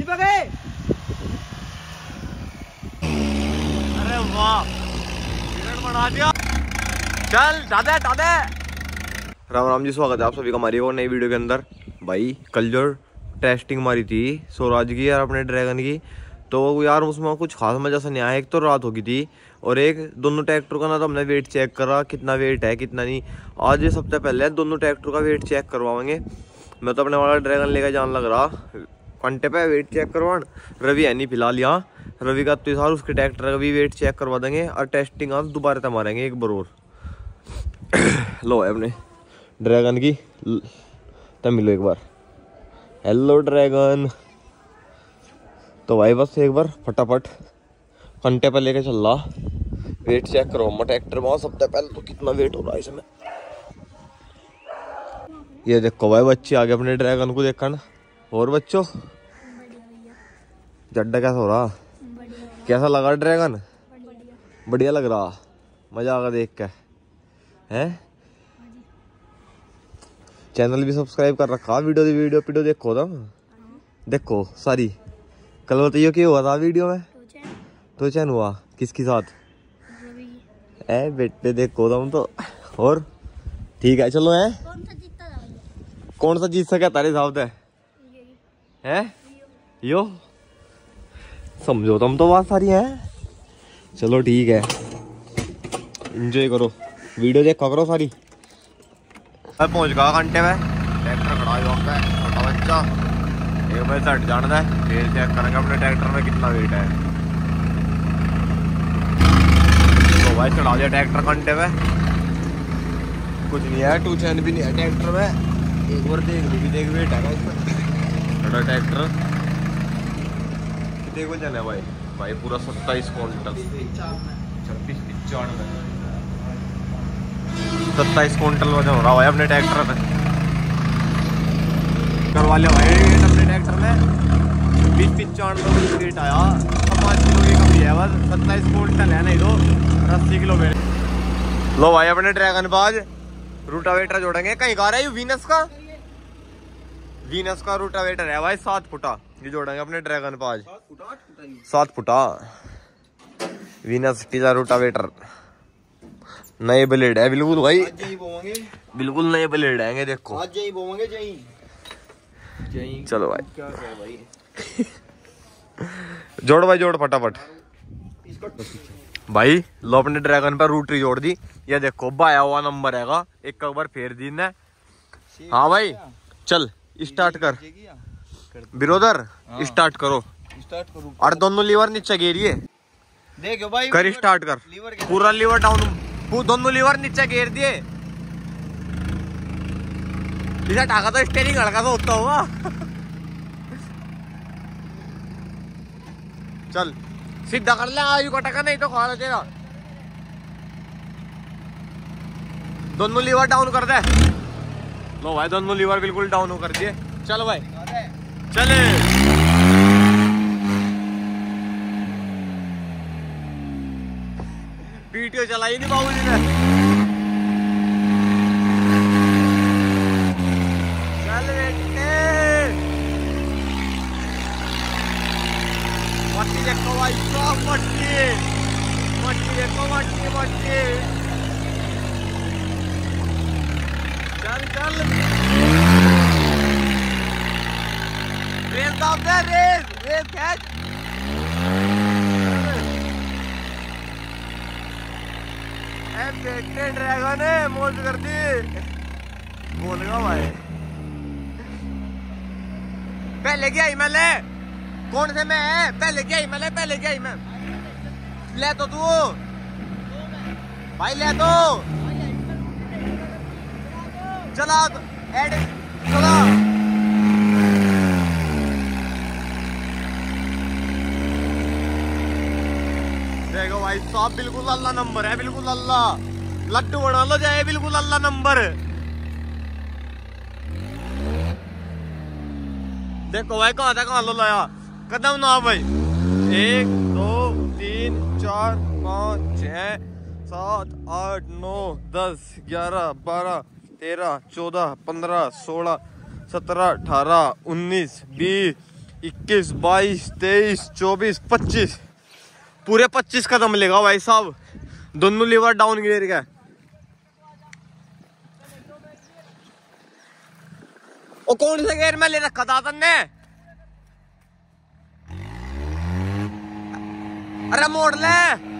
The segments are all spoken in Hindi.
पे गए। अरे वाह बना दिया। चल दादा दादा। राम राम जी, स्वागत है आप सभी का हमारी और नई वीडियो के अंदर। भाई कल जो टेस्टिंग मारी थी स्वराज की यार अपने ड्रैगन की, तो यार उसमें कुछ खास मजा सा नहीं आया। एक तो रात होगी थी और एक दोनों ट्रैक्टर का ना तो हमने वेट चेक करा कितना वेट है कितना नहीं। आज ये सबसे पहले दोनों ट्रैक्टर का वेट चेक करवाएंगे। मैं तो अपने वाला ड्रैगन लेकर जान लग रहा घंटे पे वेट चेक करवान। रवि है नहीं फिलहाल यहाँ, रवि का तो सार उसके ट्रैक्टर का भी वेट चेक करवा देंगे और टेस्टिंग आज दोबारा तक मारेंगे एक बार और। लो है अपने ड्रैगन की तब मिलो एक बार। Hello dragon. तो भाई बस एक बार फटाफट घंटे पर लेके चल रहा वेट चेक करो मैं ट्रैक्टर में। सबसे पहले तो कितना वेट हो रहा है इसमें। ये देखो भाई बच्चे आगे अपने ड्रैगन को देखना। और बच्चों जड्डा कैसा हो रहा, कैसा लगा ड्रैगन? बढ़िया लग रहा, मजा आगा देख के हैं। चैनल भी सब्सक्राइब कर रखा, वीडियो देखो तुम देखो सारी। कल बताइए क्या हुआ था वीडियो में? तो चैन हुआ किसके साथ? ए बेटे देखो तुम तो। और ठीक है चलो है। कौन सा जीत सके तारे साहब है यो समझो तुम तो बात सारी है। चलो ठीक है एंजॉय करो, वीडियो देखा करो सारी। अब पहुंच गया घंटे में, ट्रैक्टर खड़ा है छोटा बच्चा। एक बार हट जाना है फिर चेक करेंगे अपने ट्रैक्टर में कितना वेट है। तो भाई चढ़ा दिया ट्रैक्टर घंटे में, कुछ नहीं है, टू चैन भी नहीं है ट्रैक्टर में। एक बार देख ली देख वेट है इसमें बड़ा ट्रैक्टर। कितने को चले भाई? भाई पूरा 27 क्विंटल 26 95 27 क्विंटल वजन हो रहा भाई अपने ट्रैक्टर में। करवा लिया भाई अपने ट्रैक्टर में 20-95 वेट आया। 5 किलो की कमी है बस, 27 क्विंटल है नहीं तो 80 किलो वेट। लो भाई अपने ड्रैगन बाज रूटावेटर जोड़ेंगे। कहीं का रहा है वीनस का रूटावेटर है भाई 7 फुटा। ये जोड़ेंगे अपने ड्रैगन पाज 7 फुटा वीनस टीजा रूटावेटर। नए ब्लेड है बिल्कुल भाई, बिल्कुल नए ब्लेड आएंगे देखो। चलो भाई जोड़ भाई जोड़ फटाफट। भाई लो अपने ड्रैगन पर रूटरी जोड़ दी। ये देखो बाया हुआ नंबर हैगा, एक बार फेर दी ने। हाँ भाई चल स्टार्ट कर ब्रदर, स्टार्ट करो। और दोनों लीवर नीचे गिरिए देखो भाई, कर स्टार्ट कर। पूरा लीवर डाउन, दोनों लीवर नीचे गिर दिए। इसे ढाका तो स्टेरिंग हल्का सा होता हुआ। चल सीधा कर ले आयु का टका, नहीं तो खा तेरा। दोनों लीवर डाउन कर दे। लो भाई दोनों लीवर बिल्कुल डाउन हो कर दिए। चल भाई चले। वीडियो चलाई नहीं बाबूजी ने। चल बेटे मट्टी देखो भाई, सब मट्टी देखो, मट्टी। चल रेस दाब दे, रेस कैच। बेटे ड्रैगन है मौज कर दी। बोल गया भाई पहले क्या ही मैं ले। कौन से मैं है? पहले क्या ही मैं ले, पहले क्या ही मैं ले तो तू भाई ले तो चला एड चला। देखो भाई साहब बिल्कुल अल्लाह नंबर है, बिल्कुल अल्लाह। लड्डू बना लो जाए, बिल्कुल अल्लाह नंबर। देखो भाई कहाँ लो लाया कदम ना भाई। 1 2 3 4 5 6 7 8 9 10 11 12 13 14 15 16 17 18 19 20 21, 22, 23, 24, 25 पूरे 25 कदम लेगा भाई साहब। दोनों लीवर डाउन गियर का। ओ कौन से गियर में ले रखा था तन्ने? अरे मोड़ ले।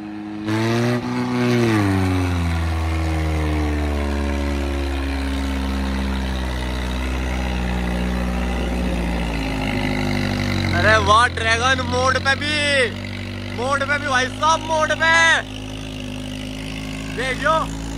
अरे वाह ड्रैगन मोड पे भी भाई साहब मोड पे देखियो।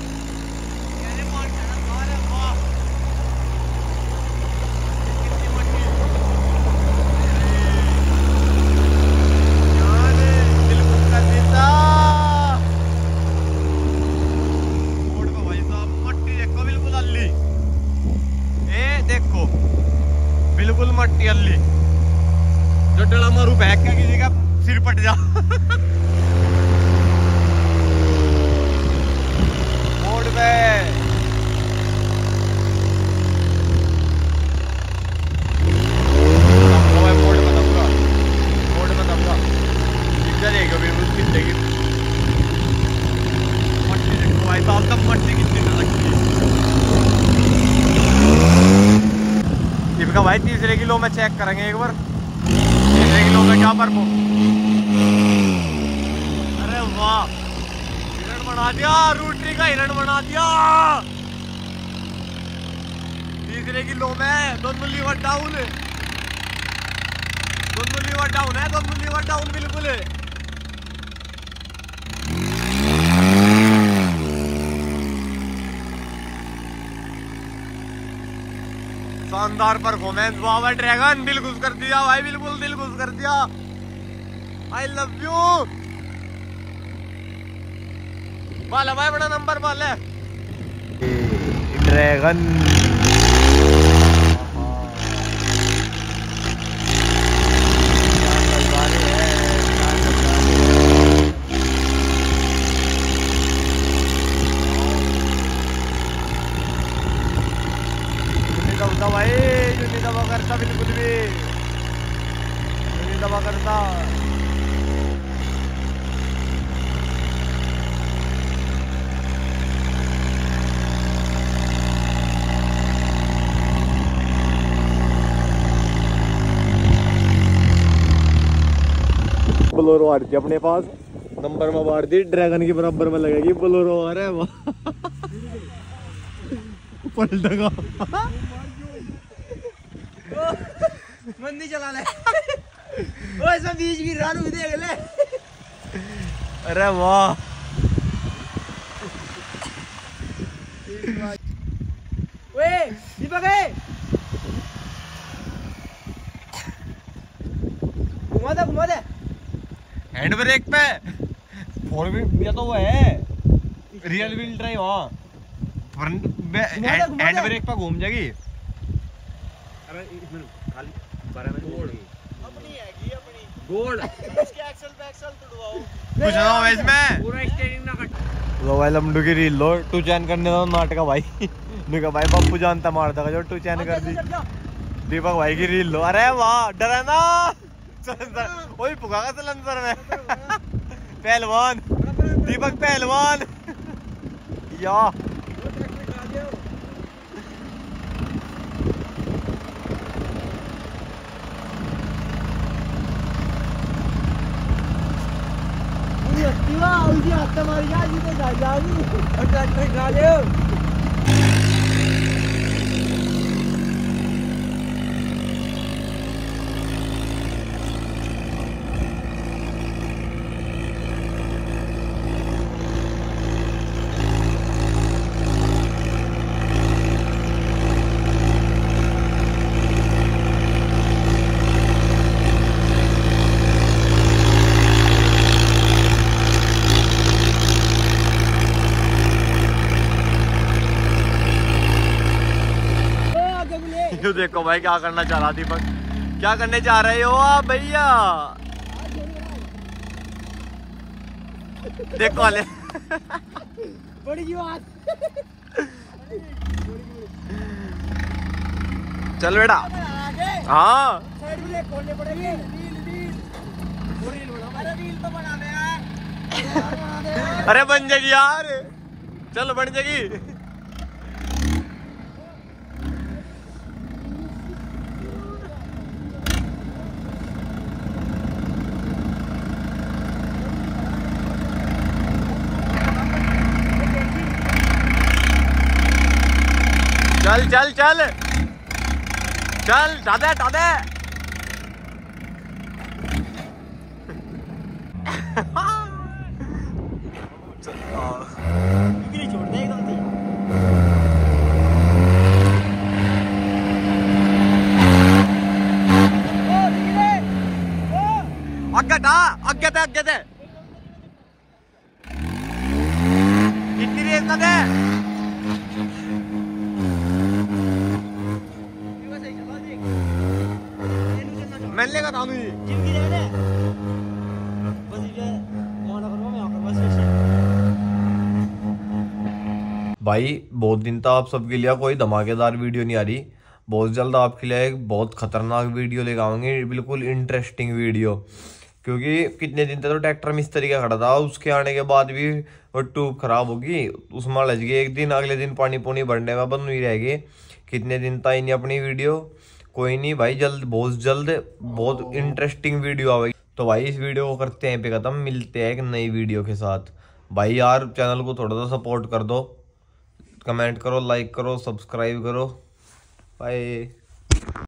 बिल्कुल मट्टी अल्ली जो डला मारू बहक का किसी का सिर पट जा। मोड़ पे मोड़ में दबगा इधर एक बिल्कुल कितने की मट्टी देखो भाई साहब तब मट्टी कितनी लगती है। भाई 3 किलो में चेक करेंगे एक बार। 3 किलो में क्या परफॉर्म। अरे वाह हिरण बना दिया, रूटरी का हिरण बना दिया। 3 किलो में दोनों लीवर डाउन है, दोनों लीवर डाउन बिल्कुल है। शानदार परफॉर्मेंस। वाह ड्रैगन दिल खुश कर दिया भाई, बिल्कुल दिल खुश कर दिया। आई लव यू वाला भाई, बड़ा नंबर वाला है ड्रैगन। भाई नहीं दबा करता, बिल्कुल भी नहीं दबा करता। बोलोरो आ रही अपने पास, नंबर में मार दी, ड्रैगन की बराबर में लगेगी बोलोरो। अरे वाह पलटेगा मंदी चला ले। ओए सब बीच की रानू देख ले। अरे वाह ओए दीपक घुमा दे हैंड ब्रेक पे। 4 व्हील या तो वो है रियल व्हील ड्राइव। हाँ हैंड ब्रेक पे घूम जाएगी। रील लो टू चैन करने दो नाटका भाई। भाई पप्पू जानता मार देगा जो टू चैन कर दी। दीपक भाई की रील लो। अरे वाह डरे ना वही पुकागा सलंसर में। पहलवान दीपक पहलवान या देखो भाई क्या करना चाह रहा दीपक, क्या करने जा रहे हो आप भैया। देखो वाले बड़ी बात चल बेटा। हाँ अरे बन जाएगी यार, चल बन जाएगी। चल चल चल चल, टादे टादे। छोड़ दे एकदम से। आगे थे कितनी रेस ना दे। मैंने कहा था भाई बहुत दिन तक आप सबके लिए कोई धमाकेदार वीडियो नहीं आ रही। बहुत जल्द आपके लिए एक बहुत खतरनाक वीडियो लेकर आएंगे, बिल्कुल इंटरेस्टिंग वीडियो। क्योंकि कितने दिन तक तो ट्रैक्टर मिस्त्री का खड़ा था, उसके आने के बाद भी वो ट्यूब खराब होगी, उसमें लग गई एक दिन, अगले दिन पानी पुनी भरने में बंद हुई रहेगी। कितने दिन तक नहीं अपनी वीडियो। कोई नहीं भाई, जल्द बहुत जल्द बहुत इंटरेस्टिंग वीडियो आएगी। तो भाई इस वीडियो को करते हैं पे खत्म, मिलते हैं एक नई वीडियो के साथ। भाई यार चैनल को थोड़ा सा सपोर्ट कर दो, कमेंट करो, लाइक करो, सब्सक्राइब करो। बाय।